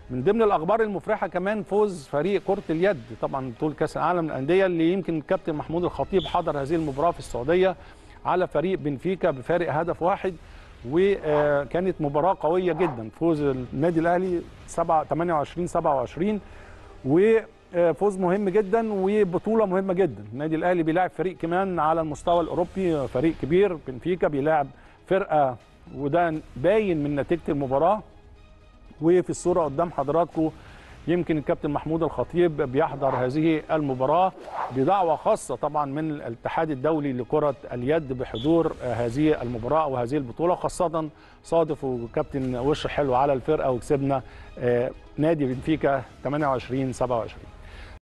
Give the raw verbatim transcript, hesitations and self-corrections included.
من ضمن الاخبار المفرحه كمان فوز فريق كره اليد طبعا بطوله كاس العالم للانديه، اللي يمكن الكابتن محمود الخطيب حضر هذه المباراه في السعوديه على فريق بنفيكا بفارق هدف واحد، وكانت مباراه قويه جدا. فوز النادي الاهلي ثمانية وعشرين سبعة وعشرين، وفوز مهم جدا وبطوله مهمه جدا. النادي الاهلي بيلاعب فريق كمان على المستوى الاوروبي، فريق كبير بنفيكا بيلاعب فرقه، وده باين من نتيجه المباراه. وفي الصوره قدام حضراتكم يمكن الكابتن محمود الخطيب بيحضر هذه المباراه بدعوه خاصه طبعا من الاتحاد الدولي لكره اليد بحضور هذه المباراه وهذه البطوله، خاصه صادف وكابتن وش حلو على الفرقه وكسبنا نادي بنفيكا ثمانية وعشرين سبعة وعشرين.